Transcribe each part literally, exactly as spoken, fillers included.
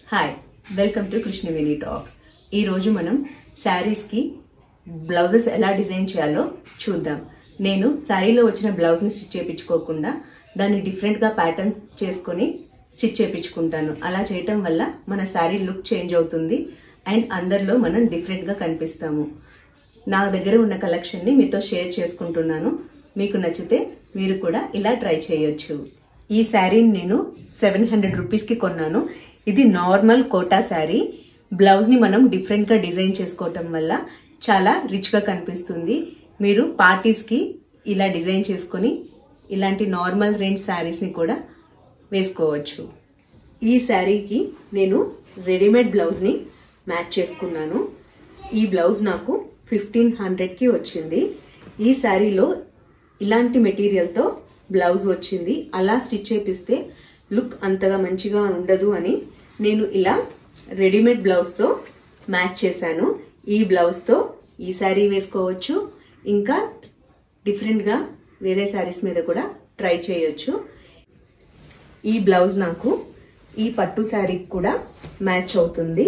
Hi welcome to Krishnaveni talks. ఈ రోజు మనం శారీస్ కి బ్లౌజెస్ ఎలా డిజైన్ చేయాలో చూద్దాం. నేను శారీలో వచ్చిన బ్లౌజ్ ని స్టిచ్ చేయించుకోకుండా దాన్ని డిఫరెంట్ గా ప్యాటర్న్ చేసుకొని స్టిచ్ చేయించుకుంటాను. అలా చేయటం వల్ల మన శారీ లుక్ చేంజ్ అవుతుంది అండ్ అందరిలో మనం డిఫరెంట్ గా కనిపిస్తాము. నా దగ్గర ఉన్న కలెక్షన్ ని మీతో షేర్ చేసుకుంటున్నాను. మీకు నచ్చితే మీరు కూడా ఇలా ట్రై చేయొచ్చు. ఈ శారీని నేను సెవెన్ హండ్రెడ్ రూపీస్ కి కొన్నాను. ఇది నార్మల్ కోటా శారీ. బ్లౌజ్ ని మనం డిఫరెంట్ గా డిజైన్ చేసుకోవటం వల్ల చాలా రిచ్ గా కనిపిస్తుంది. మీరు పార్టీస్ కి ఇలా డిజైన్ చేసుకొని ఇలాంటి నార్మల్ రేంజ్ శారీస్ ని కూడా వేసుకోవచ్చు. ఈ శారీకి నేను రెడీమేడ్ బ్లౌజ్ ని మ్యాచ్ చేసుకున్నాను. ఈ బ్లౌజ్ నాకు ఫిఫ్టీన్ హండ్రెడ్ కి వచ్చింది. ఈ శారీలో ఇలాంటి మెటీరియల్ తో బ్లౌజ్ వచ్చింది. అలా స్టిచ్ చేపిస్తే లుక్ అంతగా మంచిగా ఉండదు అని నేను ఇలా రెడీమేడ్ బ్లౌజ్ తో మ్యాచ్ చేశాను. ఈ బ్లౌజ్ తో ఈ శారీ వేసుకోవచ్చు, ఇంకా డిఫరెంట్ గా వేరే శారీస్ మీద కూడా ట్రై చేయొచ్చు. ఈ బ్లౌజ్ నాకు ఈ పట్టు శారీకి కూడా మ్యాచ్ అవుతుంది.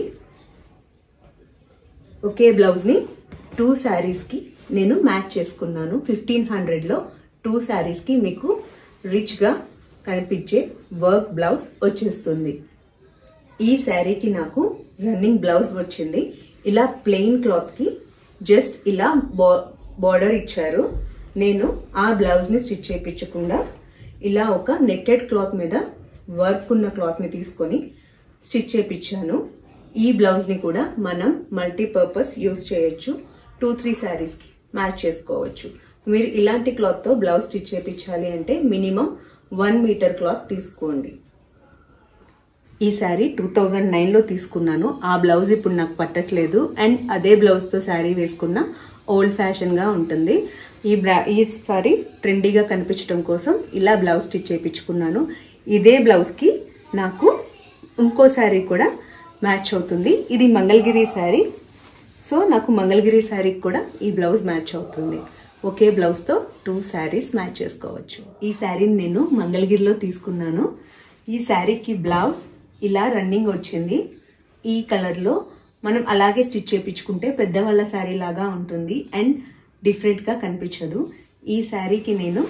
ఒకే బ్లౌజ్ ని టూ శారీస్ కి నేను మ్యాచ్ చేసుకున్నాను. ఫిఫ్టీన్ హండ్రెడ్ లో టూ శారీస్ కి మీకు రిచ్ గా కనిపించే వర్క్ బ్లౌజ్ వచ్చేస్తుంది. ఈ శారీకి నాకు రన్నింగ్ బ్లౌజ్ వచ్చింది. ఇలా ప్లెయిన్ క్లాత్ కి జస్ట్ ఇలా బార్డర్ ఇచ్చారు. నేను ఆ బ్లౌజ్ ని స్టిచ్ చేయించకుండా ఇలా ఒక నెట్టెడ్ క్లాత్ మీద వర్క్ ఉన్న క్లాత్ ని తీసుకొని స్టిచ్ చేయించాను. ఈ బ్లౌజ్ ని కూడా మనం మల్టీపర్పస్ యూజ్ చేయొచ్చు. టూ త్రీ శారీస్ కి మ్యాచ్ చేసుకోవచ్చు. మీరు ఇలాంటి క్లాత్ తో బ్లౌజ్ స్టిచ్ చేయించాలి అంటే మినిమం వన్ మీటర్ క్లాత్ తీసుకోండి. ఈ శారీ టూ థౌజండ్ నైన్ లో తీసుకున్నాను. ఆ బ్లౌజ్ ఇప్పుడు నాకు పట్టట్లేదు అండ్ అదే బ్లౌజ్ తో శారీ వేసుకున్న ఓల్డ్ ఫ్యాషన్ గా ఉంటుంది. ఈ బ్లా ఈ శారీ ట్రెండీగా కనిపించడం కోసం ఇలా బ్లౌజ్ స్టిచ్ చేయించుకున్నాను. ఇదే బ్లౌజ్ కి నాకు ఇంకో శారీ కూడా మ్యాచ్ అవుతుంది. ఇది మంగళగిరి శారీ. సో నాకు మంగళగిరి శారీకి కూడా ఈ బ్లౌజ్ మ్యాచ్ అవుతుంది. ఒకే బ్లౌజ్ తో టూ శారీస్ మ్యాచ్ చేసుకోవచ్చు. ఈ శారీని నేను మంగళగిరిలో తీసుకున్నాను. ఈ శారీకి బ్లౌజ్ ఇలా రన్నింగ్ వచ్చింది. ఈ కలర్ లో మనం అలాగే స్టిచ్ చేయించుకుంటే పెద్దవాళ్ళ శారీ లాగా ఉంటుంది అండ్ డిఫరెంట్ గా కనిపించదు. ఈ శారీకి నేను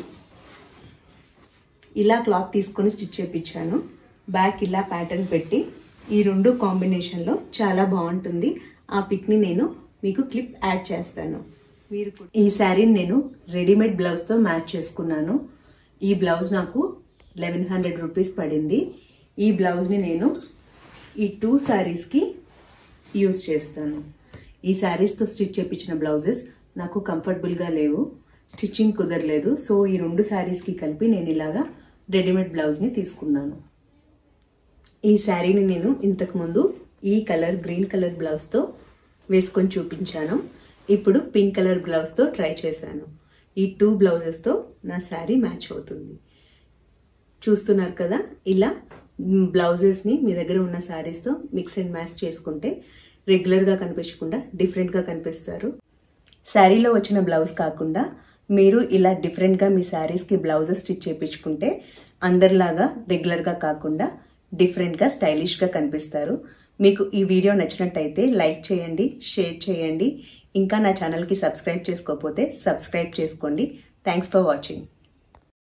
ఇలా క్లాత్ తీసుకొని స్టిచ్ చేయించాను. బ్యాక్ ఇలా ప్యాటర్న్ పెట్టి ఈ రెండు కాంబినేషన్ లో చాలా బాగుంటుంది. ఆ పిక్ ని నేను మీకు క్లిప్ యాడ్ చేస్తాను. మీరు ఈ శారీని నేను రెడీమేడ్ బ్లౌజ్ తో మ్యాచ్ చేసుకున్నాను. ఈ బ్లౌజ్ నాకు లెవెన్ హండ్రెడ్ రూపీస్ పడింది. ఈ బ్లౌజ్ ని నేను ఈ టూ శారీస్ కి యూజ్ చేస్తాను. ఈ శారీస్ తో స్టిచ్ చేయించిన బ్లౌజెస్ నాకు కంఫర్టబుల్ గా లేవు, స్టిచ్చింగ్ కుదరలేదు. సో ఈ రెండు శారీస్ కి కలిపి నేను ఇలాగా రెడీమేడ్ బ్లౌజ్ ని తీసుకున్నాను. ఈ శారీని నేను ఇంతకు ముందు ఈ కలర్ గ్రీన్ కలర్ బ్లౌజ్ తో వేసుకొని చూపించాను. ఇప్పుడు పింక్ కలర్ బ్లౌజ్ తో ట్రై చేశాను. ఈ టూ బ్లౌజెస్ తో నా శారీ మ్యాచ్ అవుతుంది. చూస్తున్నారు కదా, ఇలా బ్లౌజెస్ ని మీ దగ్గర ఉన్న శారీస్ తో మిక్స్ అండ్ మ్యాచ్ చేసుకుంటే రెగ్యులర్ గా కనిపించకుండా డిఫరెంట్ గా కనిపిస్తారు. శారీలో వచ్చిన బ్లౌజ్ కాకుండా మీరు ఇలా డిఫరెంట్ గా మీ శారీస్ కి బ్లౌజెస్ స్టిచ్ చేయించుకుంటే అందరిలాగా రెగ్యులర్ గా కాకుండా డిఫరెంట్ గా స్టైలిష్ గా కనిపిస్తారు. మీకు ఈ వీడియో నచ్చినట్టయితే లైక్ చేయండి, షేర్ చేయండి. ఇంకా నా ఛానల్ కి సబ్స్క్రైబ్ చేసుకోకపోతే సబ్స్క్రైబ్ చేసుకోండి. Thanks for watching.